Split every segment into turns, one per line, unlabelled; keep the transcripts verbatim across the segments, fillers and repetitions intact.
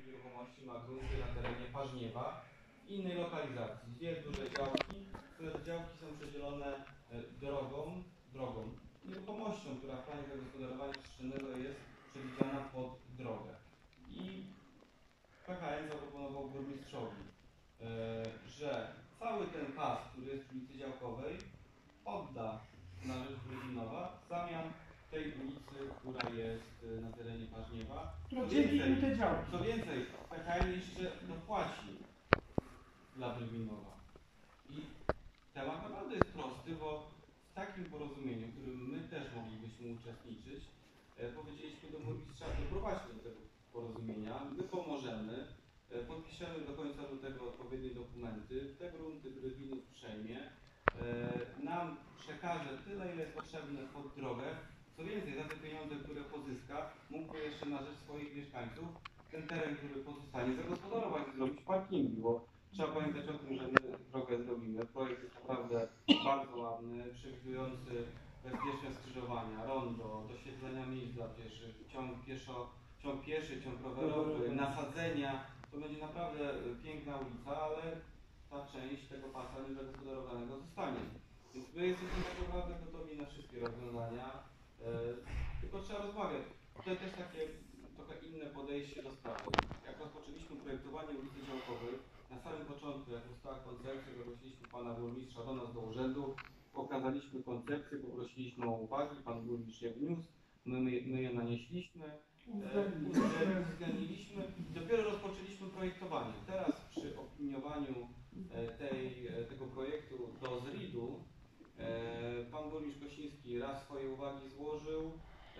nieruchomości ma grunty na terenie Parzniewa w innej lokalizacji. Dwie duże działki, które działki są przedzielone drogą, drogą, nieruchomością, która w planie zagospodarowania przestrzennego jest przewidziana pod drogę. I P K N zaproponował burmistrzowi, że cały ten pas, który jest w ulicy Działkowej, odda na rzecz Bryginowa w zamian tej ulicy, która jest na terenie Parzniewa.
Co więcej, te działki.
co więcej, P K N jeszcze dopłaci dla Bryginowa. I temat naprawdę jest prosty, bo w takim porozumieniu, w którym my też moglibyśmy uczestniczyć, powiedzieliśmy do burmistrza, doprowadźmy do tego porozumienia, my pomożemy, podpiszemy do końca lutego odpowiednie dokumenty, te grunty Bryginów przejmie, nam przekaże tyle, ile jest potrzebne pod drogę. Co więcej, za te pieniądze, które pozyska, mógłby jeszcze na rzecz swoich mieszkańców ten teren, który pozostanie, zagospodarować i zrobić parkingi, bo trzeba pamiętać o tym, że my drogę zrobimy. Projekt jest naprawdę bardzo ładny, przewidujący bezpieczne skrzyżowania, rondo, doświetlenia miejsc dla pieszych, ciąg, pieszo, ciąg pieszy, ciąg rowerowy, nasadzenia. To będzie naprawdę piękna ulica, ale ta część tego pasa niezagospodarowanego zostanie. Więc my jesteśmy tak naprawdę gotowi na wszystkie rozwiązania, e, tylko trzeba rozmawiać. To też takie trochę inne podejście do sprawy. Jak rozpoczęliśmy projektowanie ulicy Działkowej, na samym początku, jak powstała koncepcja, zaprosiliśmy pana burmistrza do nas do urzędu, pokazaliśmy koncepcję, poprosiliśmy o uwagi, pan burmistrz je wniósł, my, my, my je nanieśliśmy, e, uwzględniliśmy i dopiero rozpoczęliśmy projektowanie. Teraz przy opiniowaniu tej, tego projektu do Z R I D-u pan burmistrz Kosiński raz swoje uwagi złożył,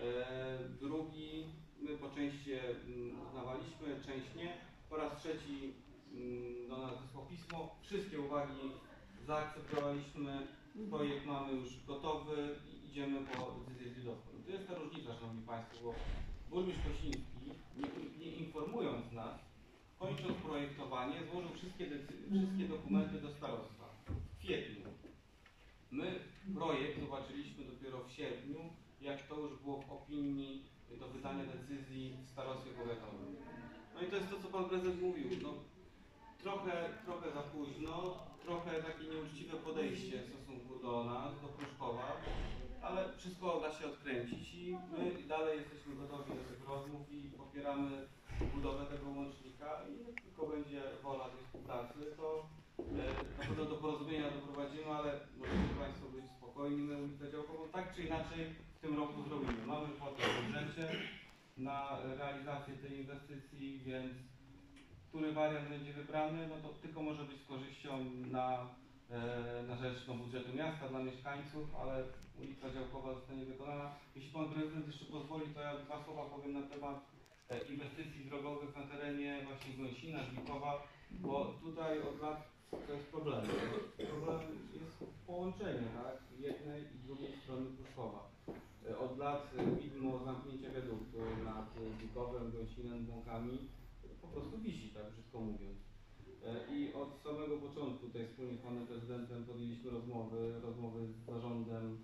drugi my po części uznawaliśmy, część nie, po raz trzeci do nas wysłał pismo, wszystkie uwagi zaakceptowaliśmy, projekt mamy już gotowy i idziemy po decyzję Z R I D-owską. I to jest ta różnica, szanowni państwo, bo burmistrz Kosiński, nie, nie informując nas, kończąc projektowanie, złożył wszystkie, wszystkie dokumenty do starostwa w kwietniu. My projekt zobaczyliśmy dopiero w sierpniu, jak to już było w opinii do wydania decyzji w starostwie powiatowym. No i to jest to, co pan prezes mówił. No, trochę, trochę za późno, trochę takie nieuczciwe podejście w stosunku do nas, do Pruszkowa, ale wszystko da się odkręcić i my dalej jesteśmy gotowi do tych rozmów i popieramy budowę tego łącznika i jak tylko będzie wola tej współpracy, to e, na pewno do porozumienia doprowadzimy, ale możecie państwo być spokojni, my ulicę Działkową tak czy inaczej w tym roku zrobimy. Mamy kwotę w budżecie na realizację tej inwestycji, więc który wariant będzie wybrany, no to tylko może być z korzyścią na, e, na rzecz no, budżetu miasta, dla mieszkańców, ale ulica Działkowa zostanie wykonana. Jeśli pan prezydent jeszcze pozwoli, to ja dwa słowa powiem na temat inwestycji drogowych na terenie właśnie Gąsina, Żlikowa, bo tutaj od lat to jest problem. Problem jest połączenie, tak? Jednej i drugiej strony Pruszkowa. Od lat widmo zamknięcia wiaduktu nad Żlikowem, Gąsinem, Błąkami po prostu wisi, tak brzydko mówiąc. I od samego początku tutaj wspólnie z panem prezydentem podjęliśmy rozmowy, rozmowy z zarządem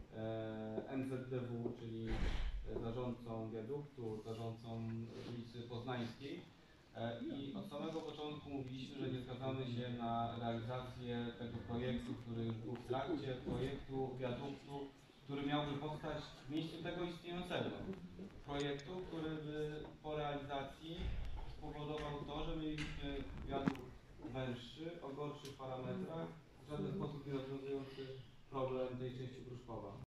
M Z D W, czyli zarządcą wiaduktu, zarządcą ulicy Poznańskiej i od samego początku mówiliśmy, że nie zgadzamy się na realizację tego projektu, który już był w trakcie, projektu wiaduktu, który miałby powstać w miejscu tego istniejącego projektu, który by po realizacji spowodował to, że mieliśmy wiadukt węższy, o gorszych parametrach, w żaden sposób nie rozwiązujący problem tej części Pruszkowa.